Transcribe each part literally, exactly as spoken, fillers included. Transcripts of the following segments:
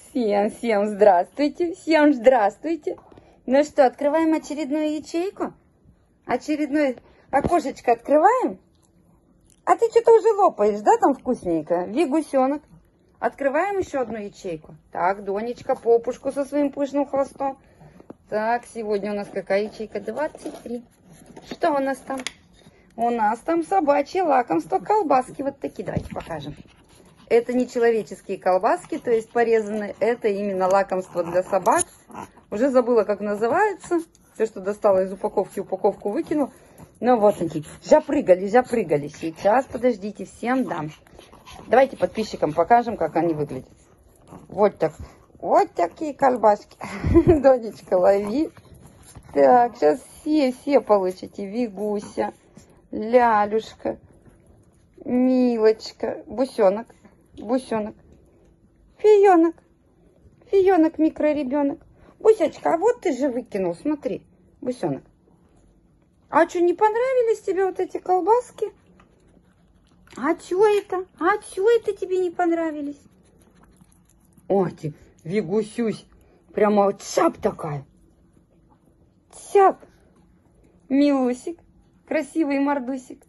Всем, всем здравствуйте, всем здравствуйте. Ну что, открываем очередную ячейку? Очередное окошечко открываем? А ты что-то уже лопаешь, да, там вкусненько? Вигусенок. Открываем еще одну ячейку. Так, Донечка, попушку со своим пышным хвостом. Так, сегодня у нас какая ячейка? двадцать три. Что у нас там? У нас там собачье лакомство, колбаски вот такие. Давайте покажем. Это не человеческие колбаски, то есть порезанные. Это именно лакомство для собак. Уже забыла, как называется. Все, что достала из упаковки, упаковку выкину. Ну вот они, жапрыгали, жапрыгали. Сейчас, подождите, всем дам. Давайте подписчикам покажем, как они выглядят. Вот так. Вот такие колбаски. Донечка, лови. Так, сейчас все, все получите. Вигуся, Лялюшка, Милочка, Бусенок, Бусенок, Фиенок, Фиенок, микроребенок. Бусечка, а вот ты же выкинул, смотри, Бусенок. А что, не понравились тебе вот эти колбаски? А что это? А что это тебе не понравились? Ой, ты, Вигусюсь, прямо вот цап такая. Цап. Милусик, красивый мордусик.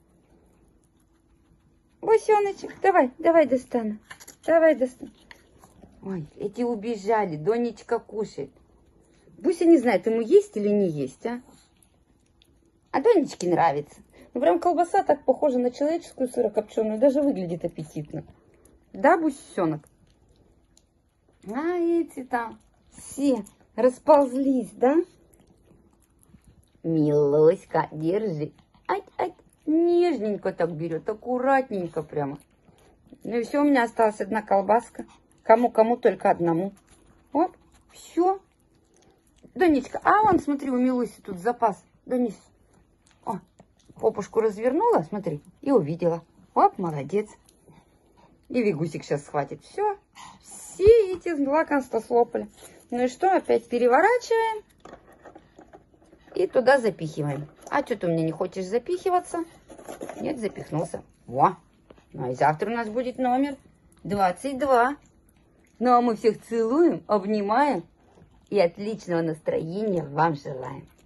Бусеночек, давай, давай достану. Давай достану. Ой, эти убежали, Донечка кушает. Буся не знает, ему есть или не есть, а? А Донечке нравится. Ну, прям колбаса так похожа на человеческую сырокопченую, даже выглядит аппетитно. Да, Бусенок? А эти там все расползлись, да? Милоська, держи. Ай, ай, нежненько так берет, аккуратненько прямо. Ну и все, у меня осталась одна колбаска. Кому-кому только одному. Вот, все. Донечка, а вон, смотри, у Милуси тут запас. Донись. О, попушку развернула, смотри, и увидела. Вот, молодец. И Вигусик сейчас схватит. Все, все эти лакомства слопали. Ну и что, опять переворачиваем. И туда запихиваем. А что ты у меня не хочешь запихиваться? Нет, запихнулся. Во. Ну и завтра у нас будет номер двадцать два. Ну а мы всех целуем, обнимаем. И отличного настроения вам желаем.